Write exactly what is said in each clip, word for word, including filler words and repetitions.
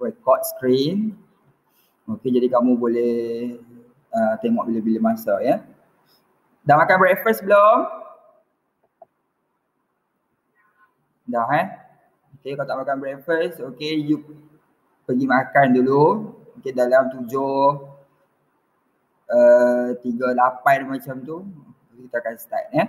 record screen. Okey, jadi kamu boleh uh, tengok bila-bila masa ya. Dah makan breakfast belum? Dah eh? Okey, kalau tak makan breakfast, okey, you pergi makan dulu. Okey, dalam tujuh uh, tiga lapan macam tu kita akan start ya.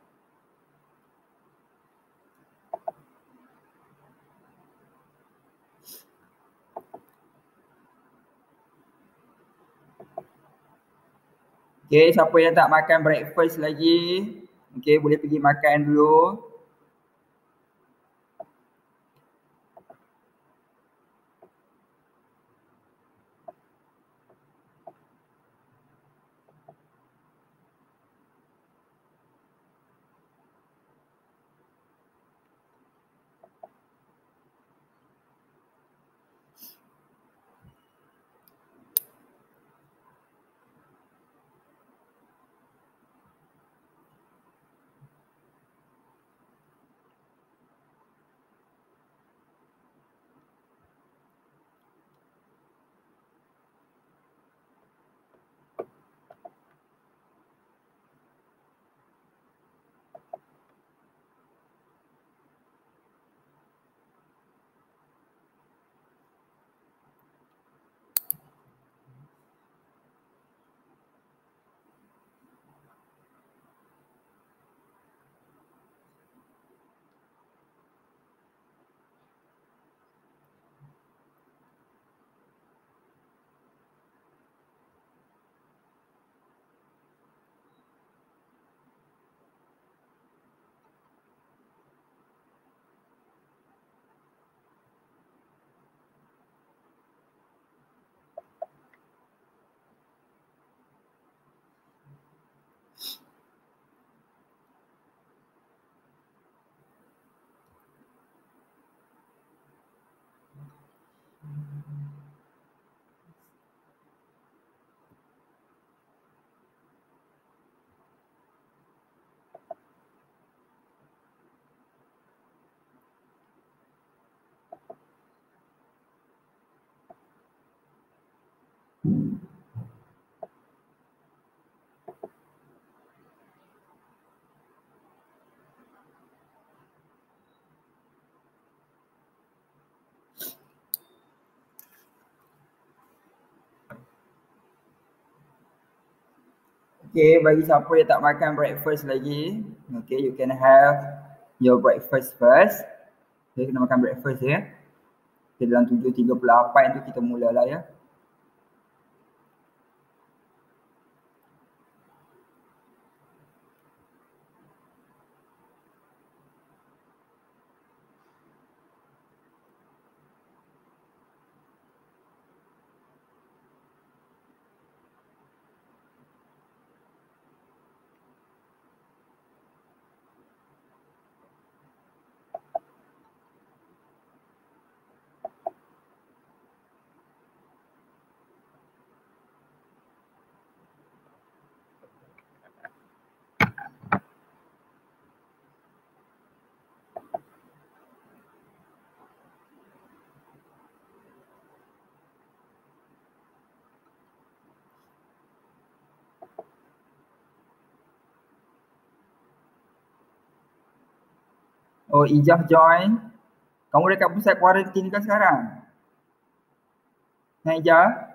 Okey, siapa yang tak makan breakfast lagi, okey, boleh pergi makan dulu. Okay, bagi siapa yang tak makan breakfast lagi, okay, you can have your breakfast first. Okay, kena makan breakfast ya. Okay, dalam tujuh tiga puluh lapan tu kita mulalah ya. Oh, Ijah join. Kamu dekat pusat kuarantin ke sekarang? Nah, Ijah?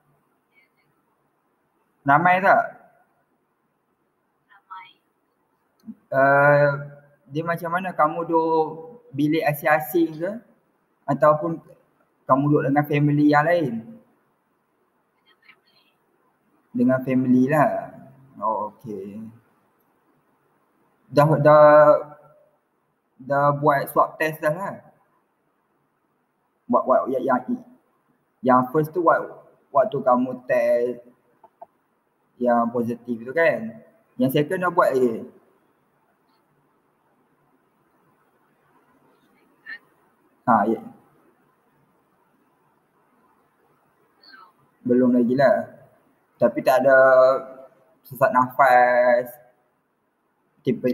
Ramai tak? Ramai. Uh, dia macam mana? Kamu duduk bilik asing-asing ke? Ataupun kamu duduk dengan family yang lain? Dengan family. Dengan family lah. Oh, okay. Dah, dah, dah buat swab test dah lah? Buat, buat yang, yang, yang first tu buat waktu kamu test yang positif tu kan? Yang second dah buat lagi? Ha, ya. Belum lagi lah. Tapi tak ada sesak nafas,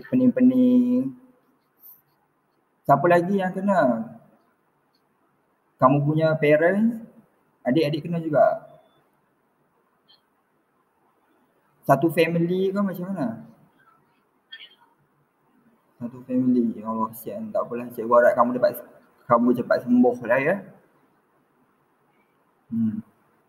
pening-pening. Siapa lagi yang kena? Kamu punya parents, adik-adik kena juga? Satu family ke macam mana? Satu family. Allah kesian. Tak apalah, cikgu harap kamu dapat kamu cepat sembuh lah ya. Hmm.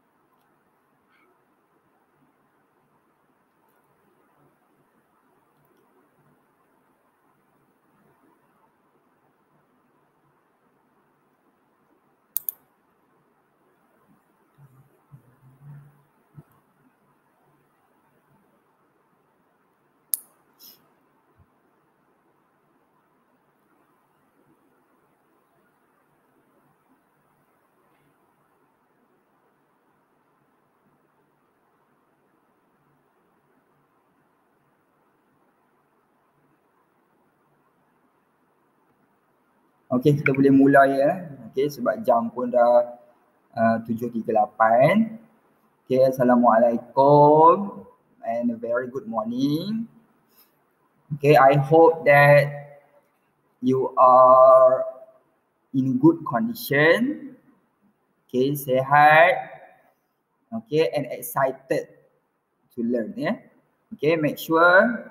Okey, kita boleh mula ya. Okey, sebab jam pun dah uh, tujuh tiga puluh lapan. Okey, Assalamualaikum and a very good morning. Okay, I hope that you are in good condition. Okay, sehat. Okay, and excited to learn. Yeah. Okay, make sure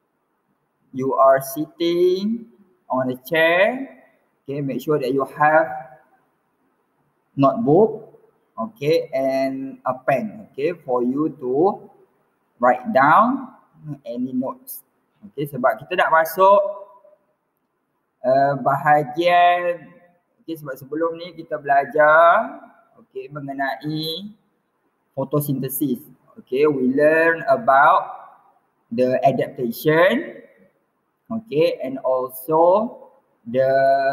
you are sitting on a chair. Okay, make sure that you have notebook. Okay, and a pen. Okay, for you to write down any notes. Okay, sebab kita nak masuk uh, bahagian, okay, sebab sebelum ni kita belajar okay, mengenai photosynthesis. Okay, we learn about the adaptation, okay, and also the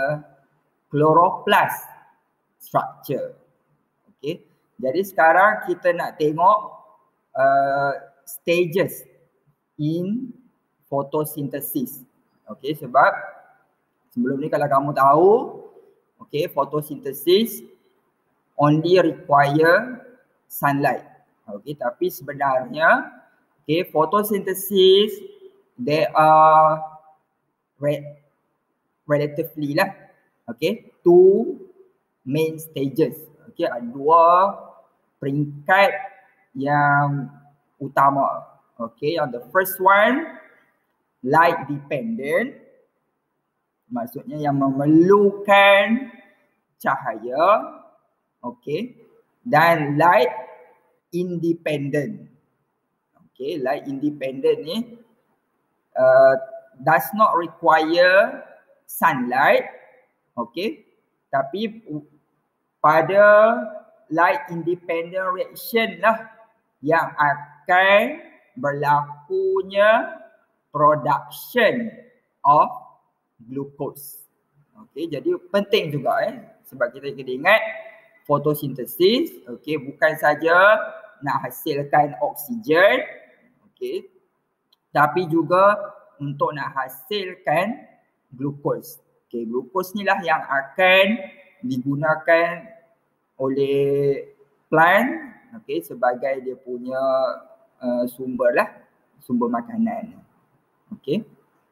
chloroplast structure. Okay, jadi sekarang kita nak tengok uh, stages in photosynthesis. Okay, sebab sebelum ni kalau kamu tahu, okay, photosynthesis only require sunlight. Okay, tapi sebenarnya, okay, photosynthesis there are re relatively lah, okay, two main stages. Okay, ada dua peringkat yang utama. Okay, yang the first one, light dependent, maksudnya yang memerlukan cahaya, okay, dan light independent. Okay, light independent ni uh, does not require sunlight, okay, tapi pada light independent reaction lah yang akan berlakunya production of glucose. Okay, jadi penting juga eh, sebab kita kena ingat fotosintesis, okay, bukan saja nak hasilkan oksigen, okay, tapi juga untuk nak hasilkan glukos. Okay, glukos ni lah yang akan digunakan oleh plant, okay, sebagai dia punya uh, sumber lah, sumber makanan. Okay.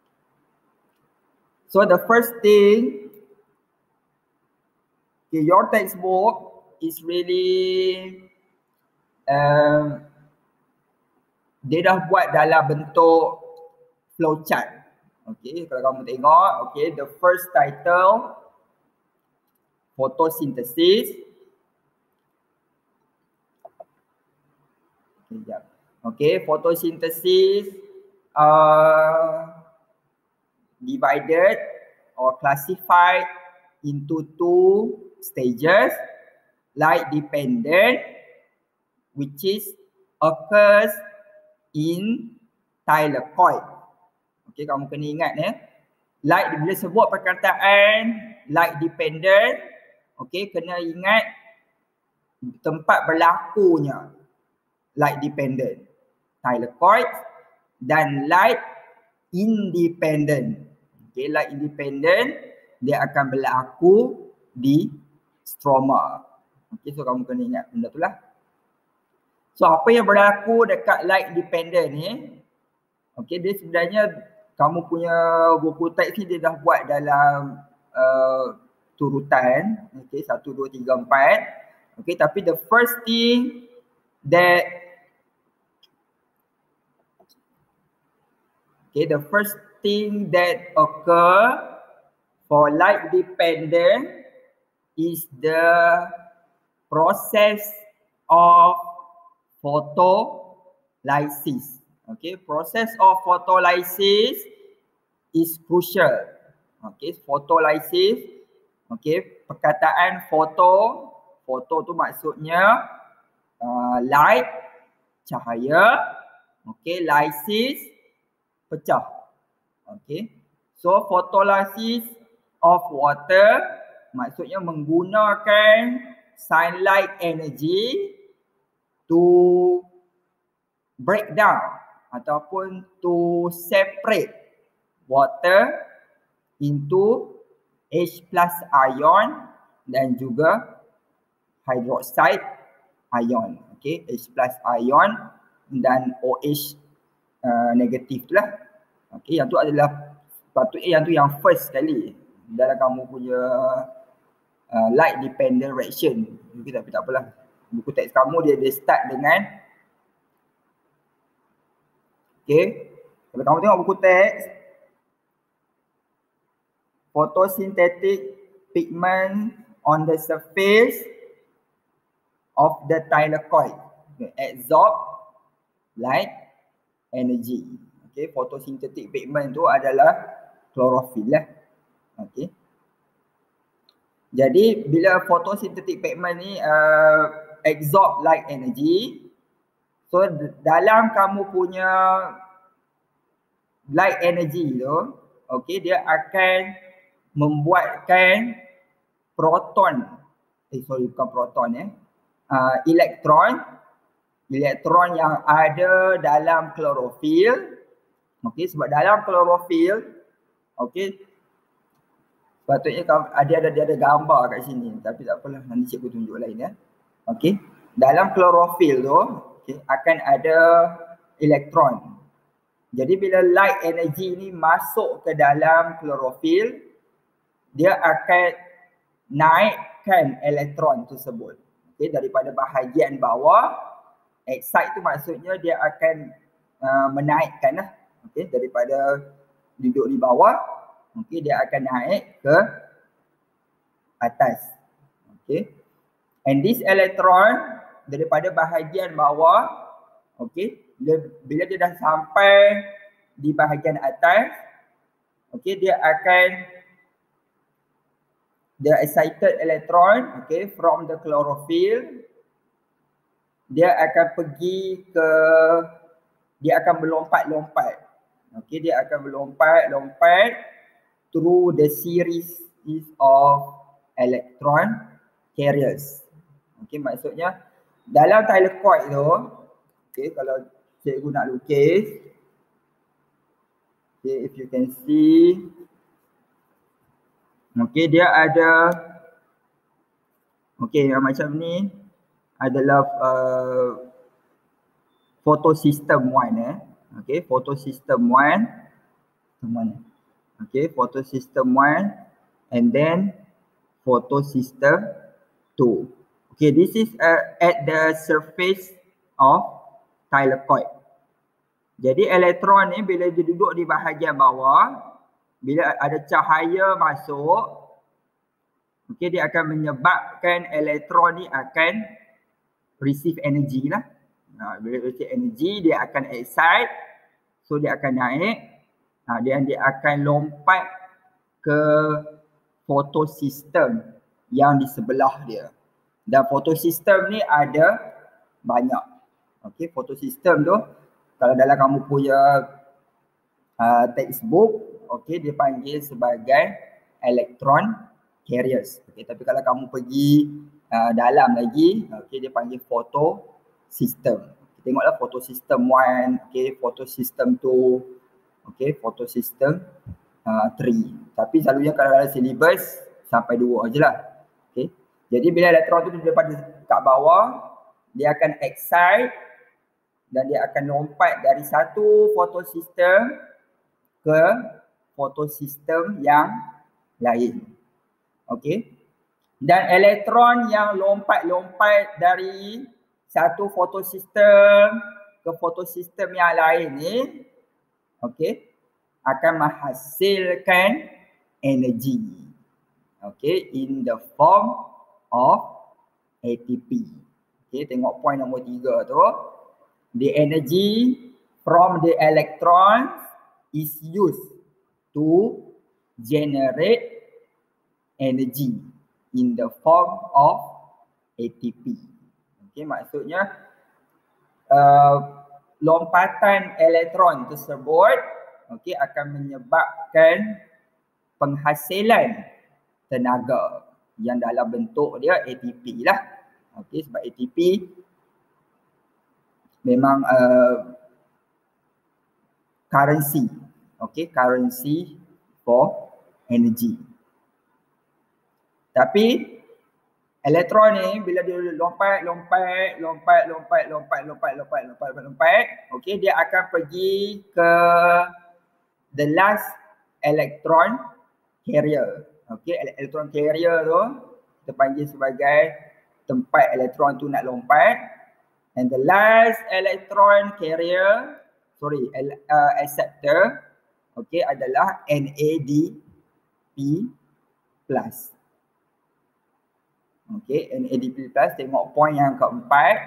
So the first thing, okay, your textbook is really um, dia dah buat dalam bentuk flowchart. Okay, kalau kamu tengok, okay, the first title, photosynthesis. Okay, okay, photosynthesis uh, divided or classified into two stages. Light dependent, which is occurs in thylakoid. Okay, kamu kena ingat ya. Light, bila sebut perkataan light dependent, okay, kena ingat tempat berlakunya light dependent, thylakoid, dan light independent. Okay, light independent dia akan berlaku di stroma. Okay, so kamu kena ingat benda tu lah. So apa yang berlaku dekat light dependent ni, okay, dia sebenarnya kamu punya buku teks ni dia dah buat dalam uh, turutan. Okay, satu, dua, tiga, empat. Okay, tapi the first thing that okay, the first thing that occur for light dependent is the process of photolysis. Okay, process of photolysis is crucial. Okay, photolysis. Okay, perkataan foto, foto tu maksudnya uh, light, cahaya. Okay, lysis, pecah. Okay, so photolysis of water maksudnya menggunakan sunlight energy to break down ataupun to separate water into H plus ion dan juga hydroxide ion. Okay, H plus ion dan OH uh, negatif tu lah. Okay, yang tu adalah patutnya yang tu yang first sekali dalam kamu punya uh, light dependent reaction. Okay, tapi tak apalah. Buku teks kamu dia, dia start dengan okay, kalau kamu tengok buku teks, photosynthetic pigment on the surface of the thylakoid okay, absorb light energy. Okay, photosynthetic pigment tu adalah chlorophyll lah. Okay. Jadi bila photosynthetic pigment ni uh, absorb light energy, so dalam kamu punya light energy tu, okay, dia akan membuatkan proton, eh sorry bukan proton eh, uh, elektron, elektron yang ada dalam chlorophyll. Okay, sebab dalam chlorophyll, okay, sepatutnya ada ada ada gambar kat sini, tapi tak apalah, nanti cikgu tunjuk lain ya. Okay, dalam chlorophyll tu okay, akan ada elektron. Jadi bila light energy ni masuk ke dalam chlorophyll, dia akan naikkan elektron tersebut. Okay, daripada bahagian bawah, excite tu maksudnya dia akan uh, menaikkan lah. Okay, daripada duduk di bawah, okay, dia akan naik ke atas. Okay. And this electron daripada bahagian bawah, okay, dia, bila dia dah sampai di bahagian atas, okay, dia akan the excited electron, okay, from the chlorophyll, dia akan pergi ke, dia akan berlompat-lompat, okay, dia akan berlompat-lompat through the series of electron carriers. Okay, maksudnya dalam thylakoid tu, okay, kalau cikgu nak lukis, okay, if you can see, okay, dia ada, okay, macam ni adalah uh, photosystem one eh, okay, photosystem one, mana? Okay, photosystem one and then photosystem two. Okay, this is uh, at the surface of thylakoid. Jadi elektron ni bila dia duduk di bahagian bawah, bila ada cahaya masuk, okay, dia akan menyebabkan elektron ni akan receive energy lah. Nah, bila receive energy, dia akan excite, so dia akan naik, nah, dan dia akan lompat ke photosystem yang di sebelah dia. Dan photosystem ni ada banyak. Okay, photosystem tu kalau dalam kamu punya uh, textbook, okay, dia panggil sebagai electron carriers. Okay, tapi kalau kamu pergi uh, dalam lagi, okay, dia panggil photosystem. Okay, tengoklah photosystem one, okay, photosystem two, okay, photosystem uh, three. Tapi selalunya kalau dalam syllabus sampai dua je lah. Okay. Jadi bila elektron tu daripada kat bawah, dia akan excite dan dia akan lompat dari satu photosystem ke photosystem yang lain. Okey. Dan elektron yang lompat-lompat dari satu fotosistem ke fotosistem yang lain ni, okey, akan menghasilkan energi. Okey, in the form of A T P. Okey, tengok point nombor tiga tu. The energy from the electrons is used to generate energy in the form of A T P. Okey, maksudnya uh, lompatan elektron tersebut okey akan menyebabkan penghasilan tenaga yang dalam bentuk dia A T P lah. Okey, sebab A T P memang uh, currency. Okey, currency for energy. Tapi elektron ni bila dia lompat, lompat, lompat, lompat, lompat, lompat, lompat, lompat, lompat, lompat, okey, dia akan pergi ke the last electron carrier. Okey, electron carrier tu kita panggil sebagai tempat elektron tu nak lompat. And the last electron carrier, sorry, uh, acceptor, okey, adalah N A D P plus. Okey, N A D P plus, tengok point yang keempat.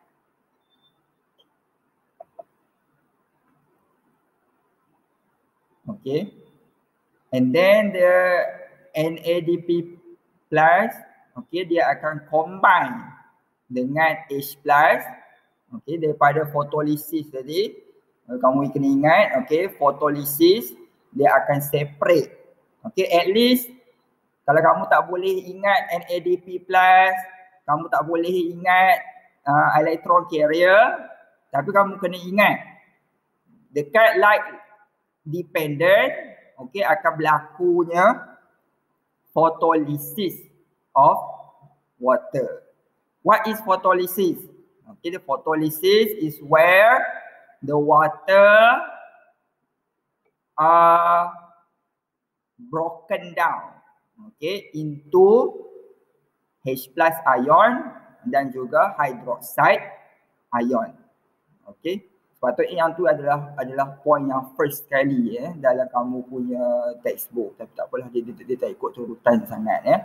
Okey. And then the N A D P plus, okey, dia akan combine dengan H plus. Okey, daripada photolisis tadi, kamu kena ingat, okey, photolisis dia akan separate. Okey, at least kalau kamu tak boleh ingat N A D P plus, kamu tak boleh ingat uh, electron carrier, tapi kamu kena ingat dekat light dependent, okey, akan berlakunya photolysis of water. What is photolysis? Okay, the photolysis is where the water are broken down, okay, into H plus ion dan juga hydroxide ion. Okay, sepatutnya yang tu adalah adalah point yang first sekali ya dalam kamu punya textbook, tapi tak apalah, dia, dia, dia tak ikut turutan sangat ya.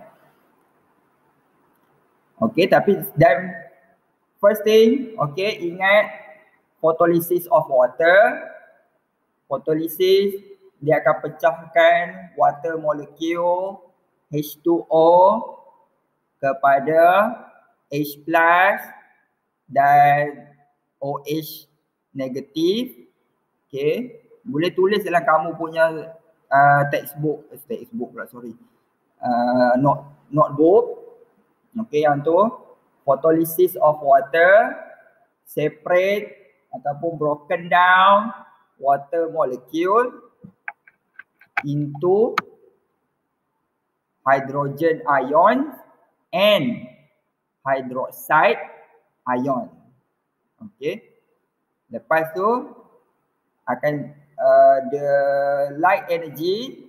Okay, tapi dan first thing, okay, ingat photolysis of water. Photolysis dia akan pecahkan water molecule H two O kepada H plus dan OH negatif. Okay, boleh tulis dalam kamu punya uh, textbook, textbook pula sorry, uh, note, notebook. Okay, yang tu photolysis of water, separate ataupun broken down water molecule into hydrogen ion and hydroxide ion. Okay, lepas tu akan uh, the light energy,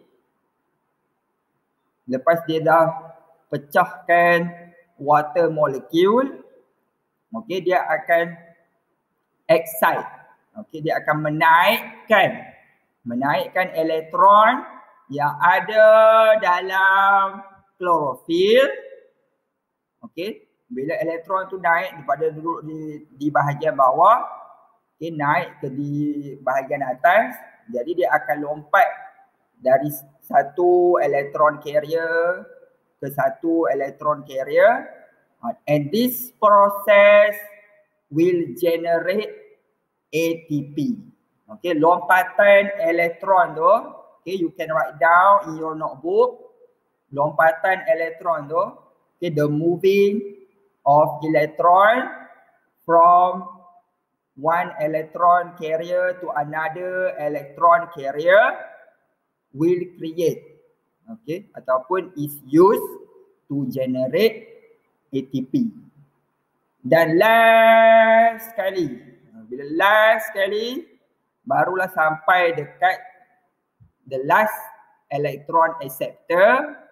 lepas dia dah pecahkan water molecule, okay, dia akan excite, okay, dia akan menaikkan menaikkan elektron yang ada dalam klorofil. Okay, bila elektron tu naik daripada duduk di, di bahagian bawah, okay, naik ke di bahagian atas, jadi dia akan lompat dari satu elektron carrier ke satu elektron carrier, and this process will generate A T P. Okay, lompatan elektron tu, okay, you can write down in your notebook, lompatan elektron tu, okay, the moving of electron from one electron carrier to another electron carrier will create, okay, ataupun is used to generate A T P. Dan last sekali, bila last sekali, barulah sampai dekat the last electron acceptor,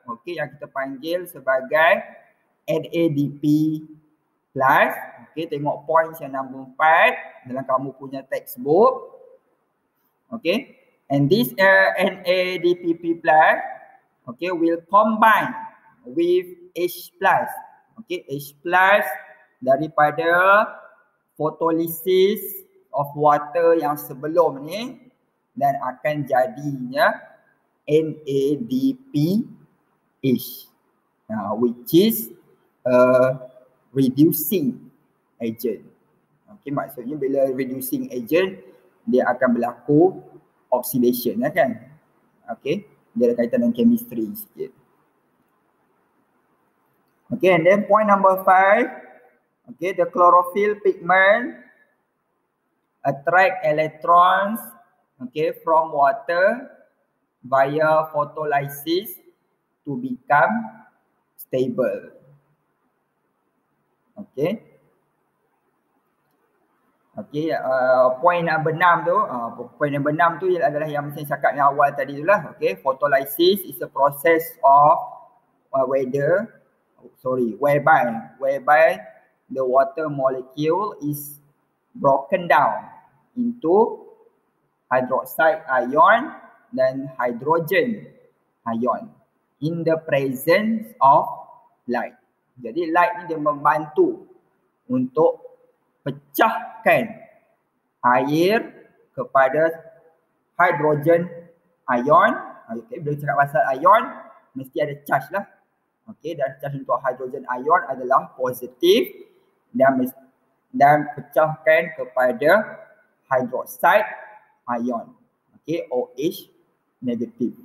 okey, yang kita panggil sebagai N A D P plus. Okey, tengok points yang nombor empat dalam kamu punya textbook. Okey, and this uh, N A D P P plus, okay, will combine with H plus. Okay, H plus daripada photolysis of water yang sebelum ni dan akan jadinya N A D P H, uh, which is a reducing agent. Okay, maksudnya bila reducing agent dia akan berlaku oxidation, ya kan? Okay, dia ada kaitan dengan chemistry sikit. Okay, and then point number five, okay, the chlorophyll pigment attract electrons, okay, from water via photolysis to become stable. Okay. Okay, uh, point number enam tu, uh, point number enam tu adalah yang saya cakap yang awal tadi tu lah. Okay, photolysis is a process of uh, whether, sorry, whereby, whereby the water molecule is broken down into hydroxide ion dan hydrogen ion in the presence of light. Jadi light ni dia membantu untuk pecahkan air kepada hydrogen ion. Okay, bila cakap pasal ion mesti ada charge lah. Okay, dan charge untuk hydrogen ion adalah positif dan dan pecahkan kepada hydroxide ion. Okay, OH negative.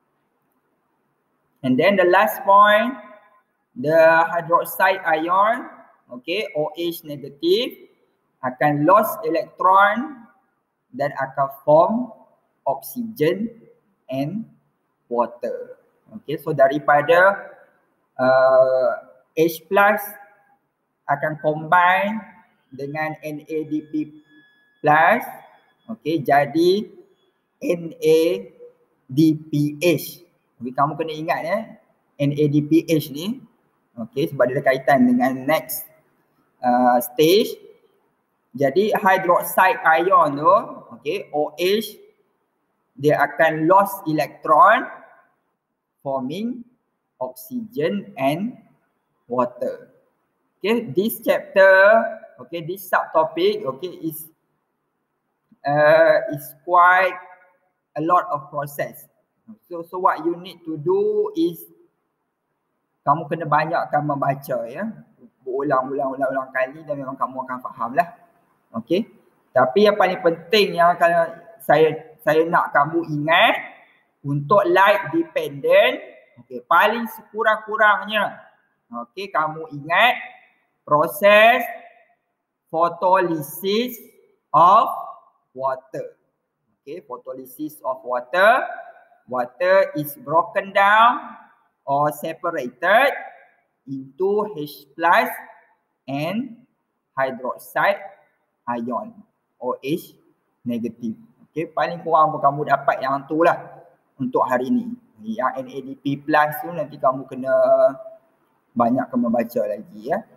And then the last point, the hydroxide ion, okay, OH negative akan lost electron dan akan form oxygen and water. Okay, so daripada uh, H plus akan combine dengan N A D P plus, okay, jadi N A D P H. Okay, kamu kena ingat ya, N A D P H ni, okay, sebab dia ada kaitan dengan next uh, stage. Jadi hydroxide ion tu, okay, OH, dia akan lost electron forming oxygen and water. Okay, this chapter, okay, this subtopic, okay, is uh, is quite a lot of process. So, so what you need to do is kamu kena banyakkan membaca ya, berulang-ulang-ulang kali dan memang kamu akan faham lah. Okay, tapi yang paling penting yang akan saya saya nak kamu ingat untuk light dependent, okay, paling sekurang-kurangnya, okay, kamu ingat proses photolysis of water. Okay, photolysis of water, water is broken down or separated into H plus and hydroxide ion, OH negative. Okay, paling kurang pun kamu dapat yang tu lah untuk hari ni. Yang N A D P plus tu nanti kamu kena banyakkan membaca lagi ya.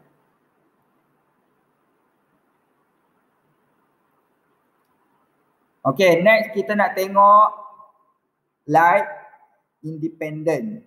Okay, next kita nak tengok light independent.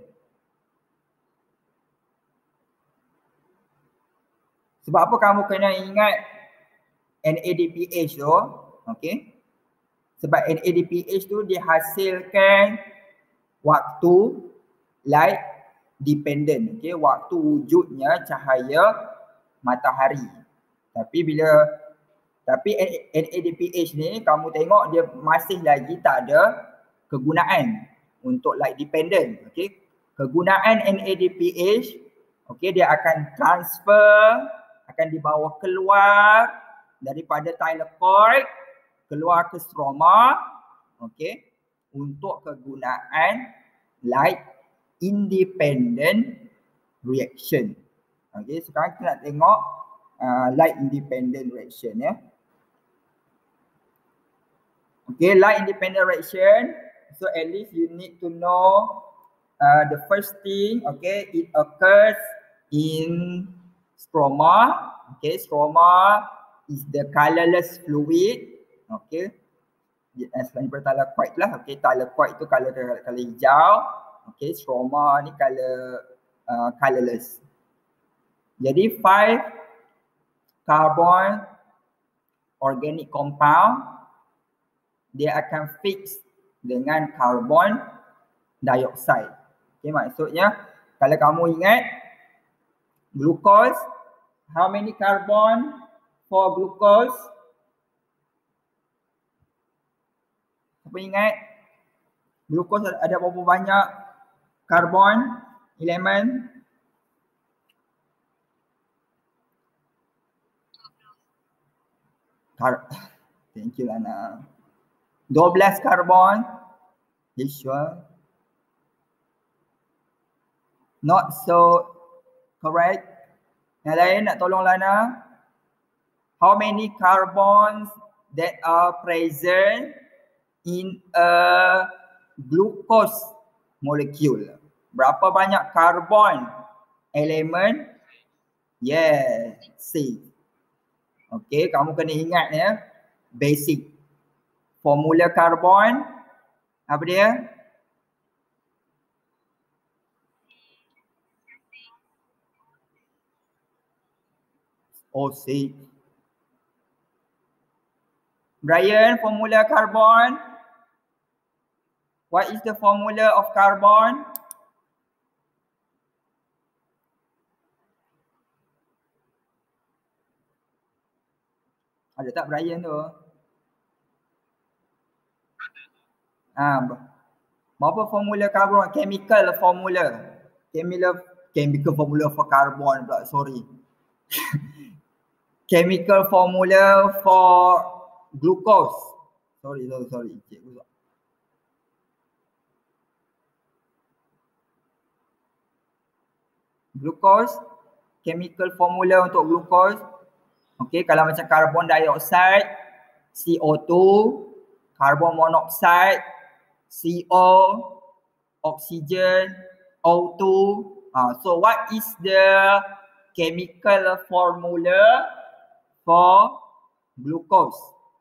Sebab apa kamu kena ingat N A D P H tu? Okay, sebab N A D P H tu dihasilkan waktu light dependent. Okay, waktu wujudnya cahaya matahari. Tapi bila Tapi N A D P H ni kamu tengok dia masih lagi tak ada kegunaan untuk light dependent. Okay, kegunaan N A D P H, okay, dia akan transfer, akan dibawa keluar daripada thylakoid keluar ke stroma, okay, untuk kegunaan light independent reaction. Okay, sekarang kita nak tengok uh, light independent reaction ya. Okay, light independent reaction. So at least you need to know uh, the first thing, okay, it occurs in stroma. Okay, stroma is the colorless fluid. Okay, selain daripada thylakoid lah. Okay, thylakoid tu color color hijau. Okay, stroma ni color uh, colorless. Jadi five carbon organic compound dia akan fix dengan carbon dioxide. Okay, maksudnya kalau kamu ingat glucose, how many carbon for glucose? Siapa ingat? Glucose ada berapa banyak karbon elemen? Car Thank you Lana. dua belas karbon. You sure? Not so correct. Yang lain nak tolong Lana. How many carbons that are present in a glucose molecule? Berapa banyak karbon elemen? Yes, six. Okay, kamu kena ingat ya. Basic. Formula karbon. Apa dia? Oh, six. Brian, formula carbon. What is the formula of carbon? Ada tak Brian tu? Ah, berapa formula carbon? Chemical formula. Chemical chemical formula for carbon pula, sorry. Chemical formula for glucose. Sorry, sorry, sorry. Cikgu. Glucose, chemical formula untuk glucose. Okey, kalau macam carbon dioxide, C O two, carbon monoxide, C O, oxygen, O two. Uh, so what is the chemical formula for glucose?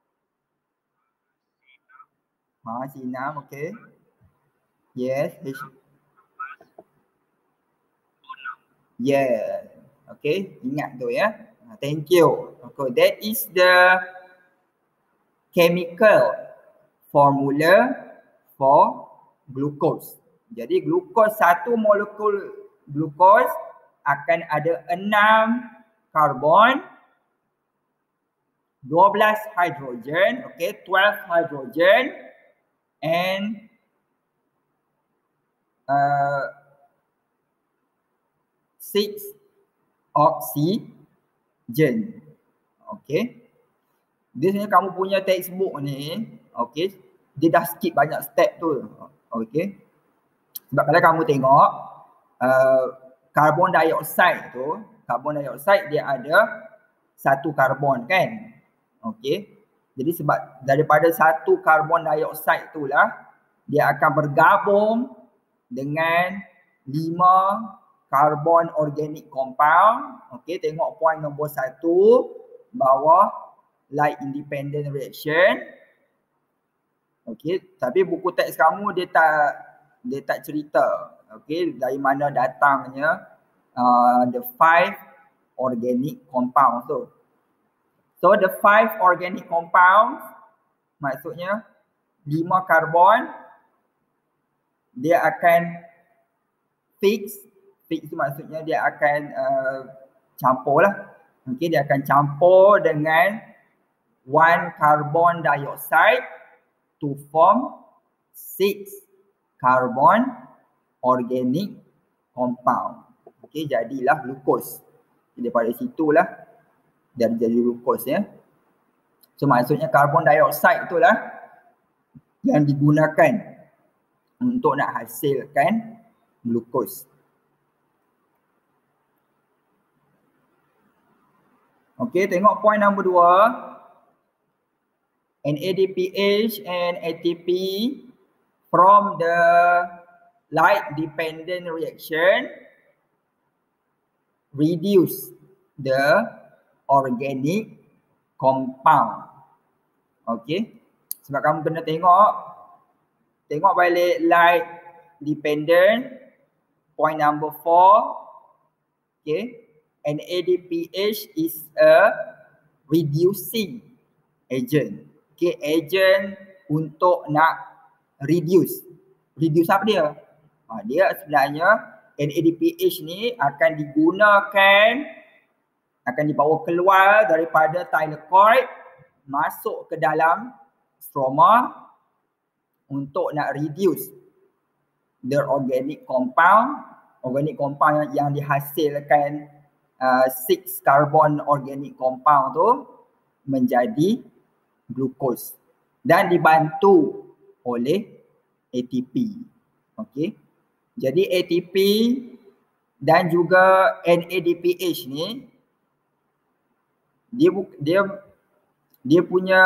Ha, C enam, okay. Yes. H. Yeah. Okay, ingat tu ya. Thank you. Okay, that is the chemical formula for glucose. Jadi glucose, satu molekul glucose akan ada enam karbon, dua belas hidrogen, okay, twelve hydrogen and uh, six oxygen. Okay. Dia sebenarnya kamu punya textbook ni, okay, dia dah skip banyak step tu. Okay. Sebab kalau kamu tengok uh, carbon dioxide tu, carbon dioxide dia ada satu karbon kan. Okay. Jadi sebab daripada satu carbon dioxide tu lah dia akan bergabung dengan lima carbon organic compound. Okay, tengok point nombor satu bawah light independent reaction. Okay, tapi buku teks kamu dia tak dia tak cerita. Okay, dari mana datangnya uh, the five organic compound tu. So the five organic compounds maksudnya lima karbon dia akan fix. Fix tu maksudnya dia akan uh, campur lah. Okay, dia akan campur dengan one carbon dioxide to form six carbon organic compound. Okay, jadilah glucose. Daripada situlah jadi jadi glucose ya. So maksudnya carbon dioxide itulah yang digunakan untuk nak hasilkan glucose. Okay, tengok point nombor dua. N A D P H and A T P from the light dependent reaction reduce the organic compound. Okay. Sebab kamu kena tengok tengok balik light dependent point number four. Okay. N A D P H is a reducing agent. Okay, agent untuk nak reduce. Reduce apa dia? Ha, dia sebenarnya N A D P H ni akan digunakan, akan dibawa keluar daripada thylakoid masuk ke dalam stroma untuk nak reduce the organic compound. Organic compound yang, yang dihasilkan uh, six carbon organic compound tu menjadi glukos dan dibantu oleh A T P. Okey. Jadi A T P dan juga N A D P H ni dia dia dia punya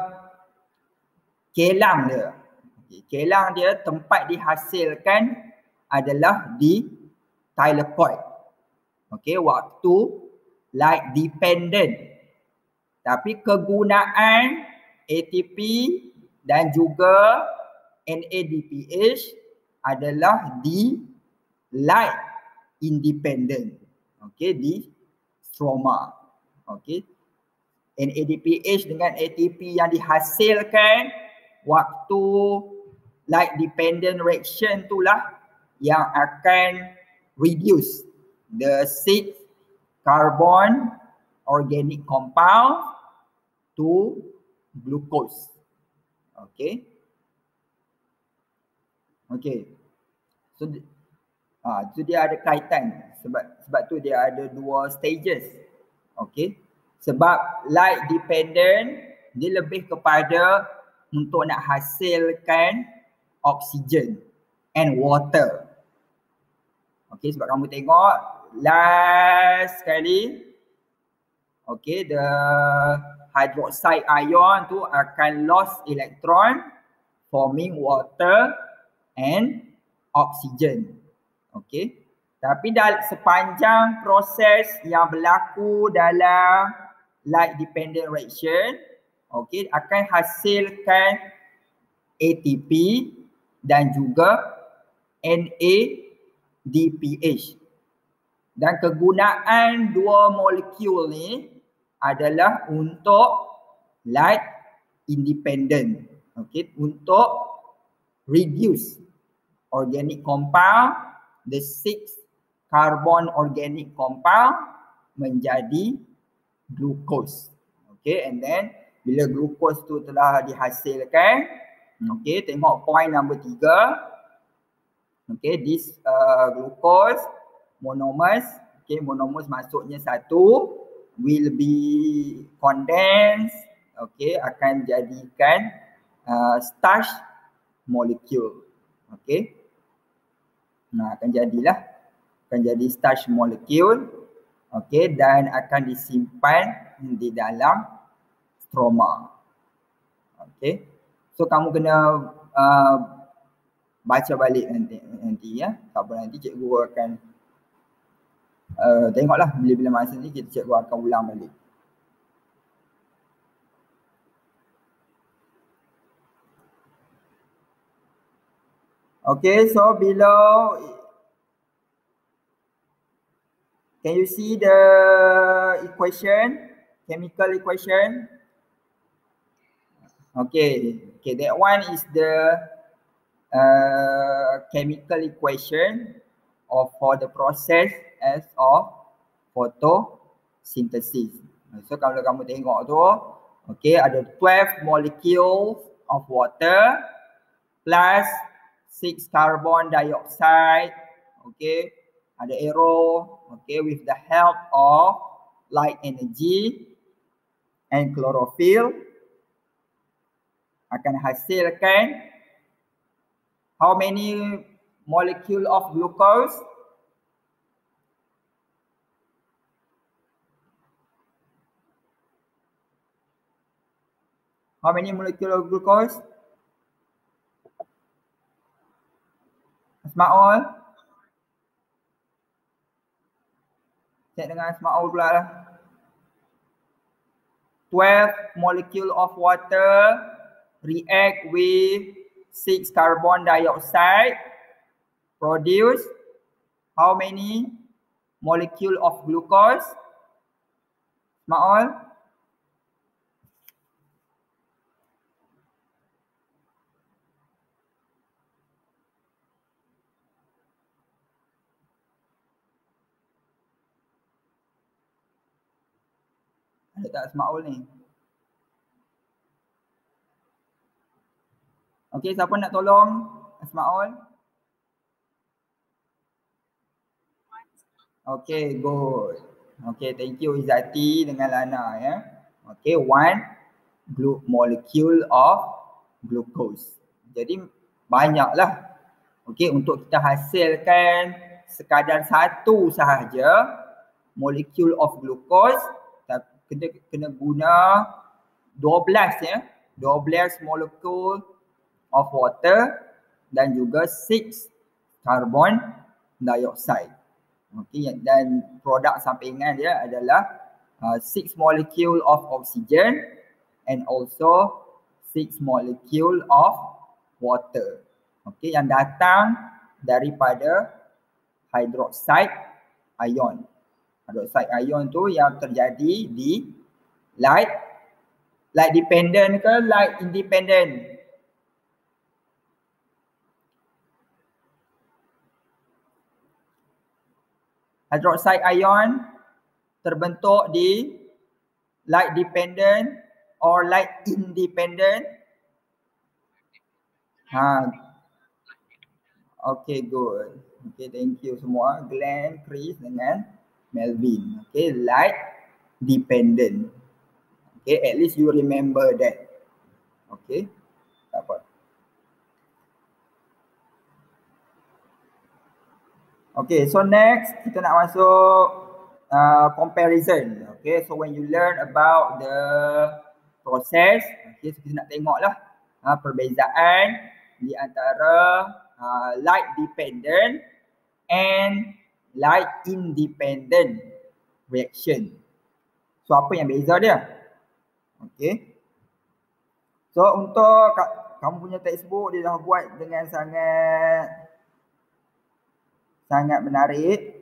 kelang dia. Okay. Kelang dia tempat dihasilkan adalah di thylakoid. Okey, waktu light dependent. Tapi kegunaan A T P dan juga N A D P H adalah di light independent. Okey, di stroma. Okey. N A D P H dengan A T P yang dihasilkan waktu light dependent reaction itulah yang akan reduce the six carbon organic compound to glucose. Okay. Okay. So ah, tu dia ada kaitan sebab sebab tu dia ada dua stages. Okay. Sebab light dependent dia lebih kepada untuk nak hasilkan oksigen and water. Okay, sebab kamu tengok last sekali, okay, the hydroxide ion tu akan lost electron forming water and oxygen. Okay, tapi dalam sepanjang proses yang berlaku dalam light dependent reaction, okay, akan hasilkan A T P dan juga N A D P H. Dan kegunaan dua molekul ni adalah untuk light independent. Okay, untuk reduce organic compound, the six carbon organic compound menjadi glucose. Okay, and then bila glucose tu telah dihasilkan, okay, tengok point number tiga. Okay, this uh, glucose monomers, okay, monomers maksudnya satu, will be condensed, okay, akan jadikan uh, starch molecule. Okay, nah akan jadilah, akan jadi starch molecule, okay, dan akan disimpan di dalam stroma. Okay, so kamu kena uh, baca balik nanti, nanti ya. Tak apa, nanti cikgu akan uh, tengoklah bila-bila masa ni kita cikgu akan ulang balik. Okay, so below, can you see the equation, chemical equation? Okay, okay, that one is the uh, chemical equation of for the process as of photosynthesis. So kalau kamu tengok tu, okay, ada twelve molecules of water plus six carbon dioxide, okay, ada arrow, okay, with the help of light energy and chlorophyll akan hasilkan how many molecule of glucose? How many molecule of glucose? Ismail. Cek dengan Ismail pula lah. twelve molecule of water react with six carbon dioxide, produce how many molecule of glucose? Ismail. Ada tak Ismail ni? Okey, siapa nak tolong Ismail? Okey, good. Okey, thank you Izzati dengan Lana ya. Okey, one glu molecule of glucose. Jadi banyaklah. Okey, untuk kita hasilkan sekadar satu sahaja molecule of glucose, kena kena guna dua belas ya. dua belas molecule of water dan juga six carbon dioxide. Okey, dan produk sampingan dia adalah uh, six molecule of oxygen and also six molecule of water. Okey, yang datang daripada hydroxide ion. Hydroxide ion tu yang terjadi di light light dependent ke light independent? Hydroxide ion terbentuk di light dependent or light independent? Ha. Okay, good. Okay, thank you semua. Glenn, Chris dengan Melvin. Okay, light dependent. Okay, at least you remember that. Okay, tak apa. Okay, so next kita nak masuk uh, comparison. Okay, so when you learn about the process, okay, so kita nak tengoklah uh, perbezaan di antara uh, light dependent and light independent reaction. So apa yang beza dia? Okay. So untuk kamu punya textbook dia dah buat dengan sangat sangat menarik.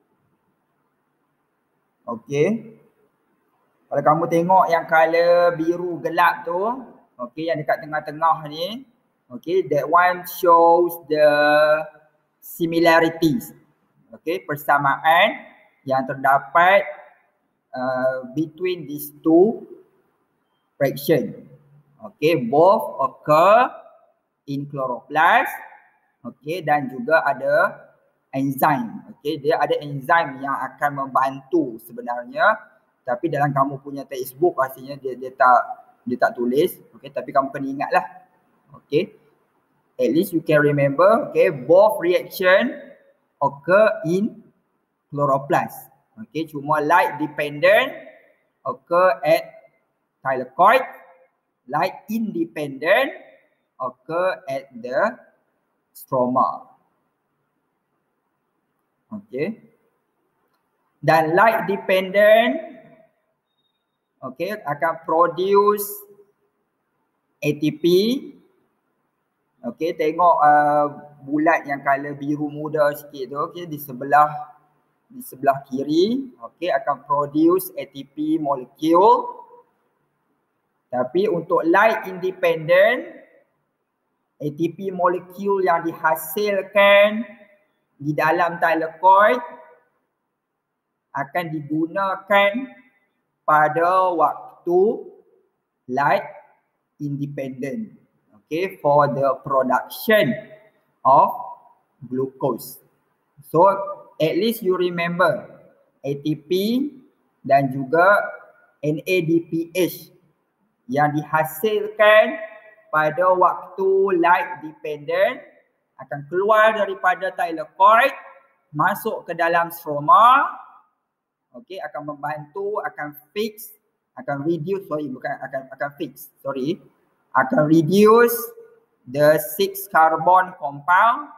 Okey. Kalau kamu tengok yang color biru gelap tu, okey, yang dekat tengah-tengah ni, okey, that one shows the similarities. Okey, persamaan yang terdapat uh, between these two reaction. Okey, both occur in chloroplast. Okey, dan juga ada enzim. Okey, dia ada enzim yang akan membantu sebenarnya, tapi dalam kamu punya textbook pastinya dia dia tak dia tak tulis. Okey, tapi kamu kena ingatlah. Okey, at least you can remember. Okey, both reaction occur in chloroplast. Okey, cuma light dependent occur at thylakoid, light independent occur at the stroma. Okay. Dan light dependent, okay, akan produce A T P. Okay, tengok uh, bulat yang color biru muda sikit tu, okay, di sebelah di sebelah kiri, okay, akan produce A T P molecule. Tapi untuk light independent, A T P molecule yang dihasilkan di dalam thylakoid akan digunakan pada waktu light independent, okay, for the production of glucose. So at least you remember A T P dan juga N A D P H yang dihasilkan pada waktu light dependent akan keluar daripada thylakoid, masuk ke dalam stroma, okey, akan membantu, akan fix, akan reduce, sorry bukan akan akan fix, sorry, akan reduce the six carbon compound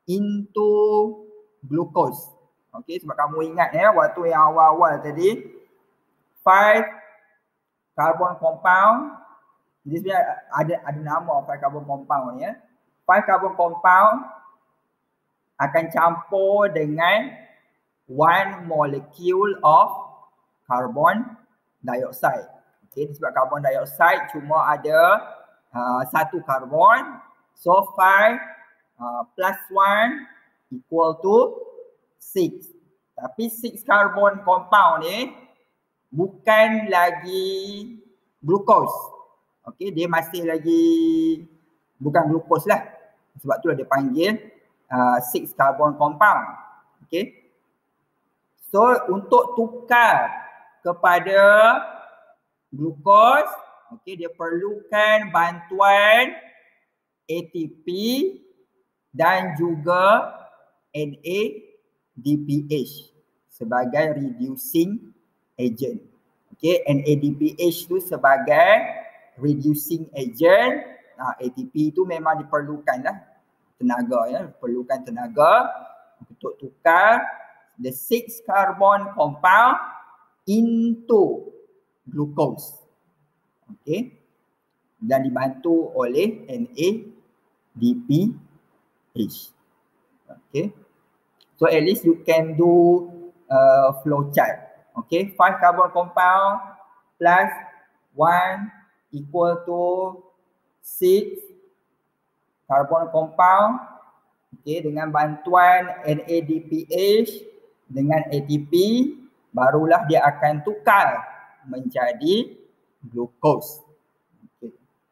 into glucose. Okey, sebab kamu ingat ya waktu yang awal-awal tadi five carbon compound, jadi sebenarnya ada ada nama five carbon compound ni ya. five carbon compound akan campur dengan one molecule of carbon dioxide. Okey, sebab carbon dioxide cuma ada uh, satu karbon, so five uh, plus one equal to six. Tapi six carbon compound ni bukan lagi glucose. Okey, dia masih lagi bukan glucose lah. Sebab tu dia panggil uh, six carbon compound. Okey. So untuk tukar kepada glucose, okey, dia perlukan bantuan A T P dan juga N A D P H sebagai reducing agent. Okey, N A D P H tu sebagai reducing agent. Nah, A T P tu memang diperlukan lah tenaga ya, perlukan tenaga untuk tukar the six carbon compound into glucose. Okey, dan dibantu oleh N A D P H. Okey, so at least you can do uh, flow chart. Okey, five carbon compound plus one equal to six carbon compound. Okey, dengan bantuan N A D P H dengan A T P barulah dia akan tukar menjadi glucose. Okey.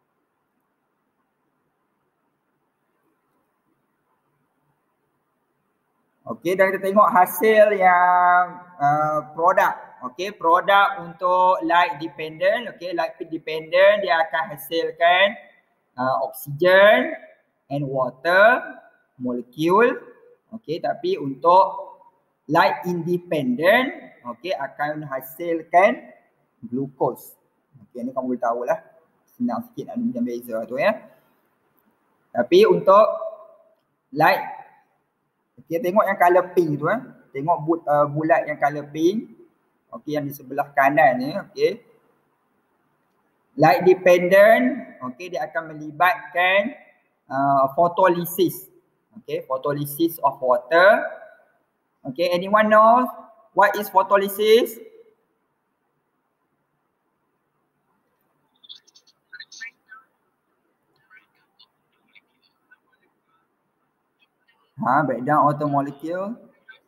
Okey, dan kita tengok hasil yang uh, produk. Okey, produk untuk light dependent, okey, light dependent dia akan hasilkan uh, oksigen and water molecule. Okey, tapi untuk light independent, okey, akan hasilkan glucose. Okey, ni kamu boleh tahulah. Senang sikit nak macam beza tu ya. Tapi untuk light, okey, tengok yang color pink tu eh. Tengok but, uh, bulat yang color pink. Okey, yang di sebelah kanan ni, okey. Light dependent, okey, dia akan melibatkan uh, photolysis. Okey, photolysis of water. Okey, anyone knows what is photolysis? Ha, breakdown of the molecule.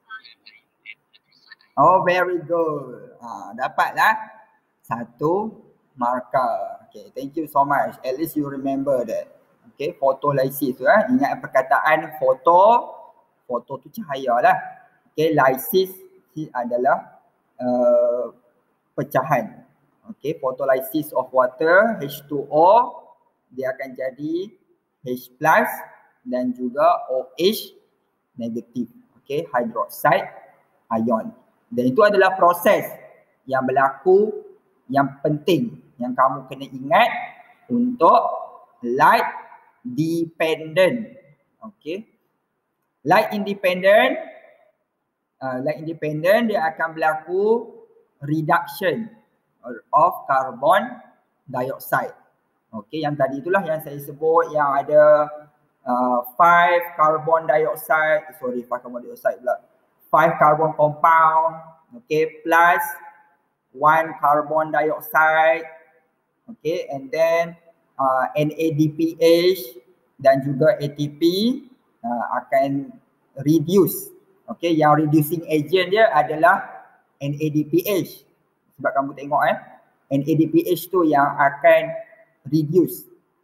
Oh, very good. Ha, dapatlah satu markah. Okay, thank you so much. At least you remember that. Okay, photolysis tu eh. Ingat perkataan foto. Foto tu cahaya lah. Okay, lysis adalah uh, pecahan. Okay, photolysis of water, H two O, dia akan jadi H plus dan juga OH negatif. Okay, hydroxide ion. Dan itu adalah proses yang berlaku yang penting yang kamu kena ingat untuk light dependent. Okay, light independent, uh, light independent dia akan berlaku reduction of carbon dioxide. Okay, yang tadi itulah yang saya sebut yang ada uh, five carbon dioxide, sorry five carbon dioxide pula. five carbon compound, okay, plus one carbon dioxide, okay, and then uh, N A D P H dan juga A T P uh, akan reduce. Okay, yang reducing agent dia adalah N A D P H. Sebab kamu tengok eh, N A D P H tu yang akan reduce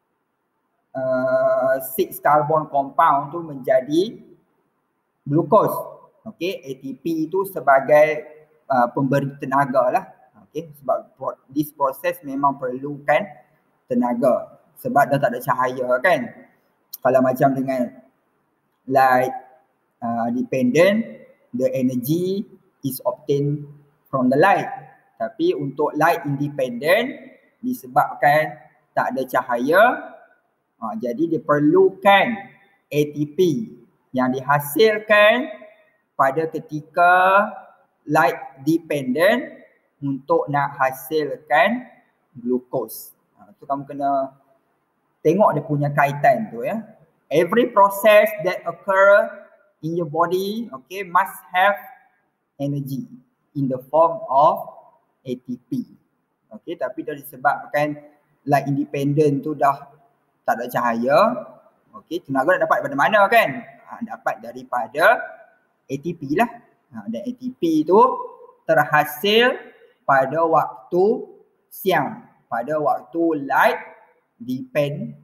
uh, six carbon compound tu menjadi glucose. Okay, A T P itu sebagai uh, pemberi tenaga lah. Okay, sebab pro this process memang perlukan tenaga. Sebab dah tak ada cahaya kan. Kalau macam dengan light uh, dependent, the energy is obtained from the light. Tapi untuk light independent, disebabkan tak ada cahaya, uh, jadi diperlukan A T P yang dihasilkan pada ketika light dependent untuk nak hasilkan glukos. Ha, tu kamu kena tengok dia punya kaitan tu ya. Every process that occur in your body, okay, must have energy in the form of A T P. Okay, tapi dah disebabkan light independent tu dah tak ada cahaya, okay, tenaga nak dapat daripada mana kan? Ha, dapat daripada A T P lah. Ha, dan A T P tu terhasil pada waktu siang, pada waktu light dependent.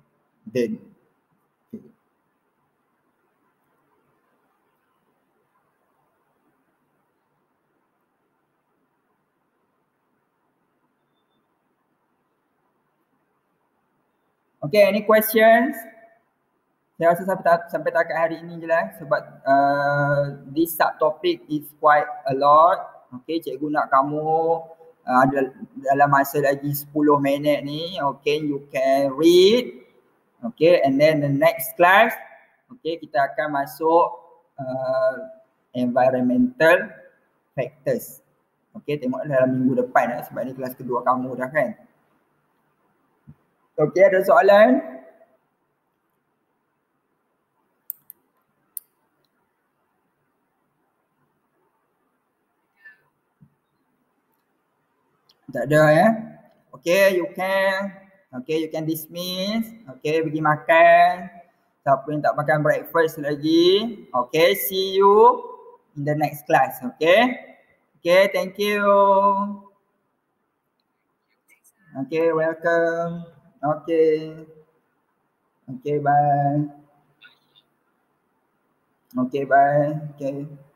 Okay, any questions? Saya rasa sampai, sampai takat hari ini je lah sebab uh, this subtopic is quite a lot. Okay, cikgu nak kamu uh, dalam masa lagi sepuluh minit ni, okay, you can read. Okay, and then the next class, okay, kita akan masuk uh, environmental factors. Okay, tengok dalam minggu depan lah sebab ni kelas kedua kamu dah kan. Okay, ada soalan? Tak ada ya. Okay, you can. Okay, you can dismiss. Okay, pergi makan. Siapa yang tak makan breakfast lagi. Okay, see you in the next class. Okay. Okay, thank you. Okay, welcome. Okay. Okay, bye. Okay, bye. Okay.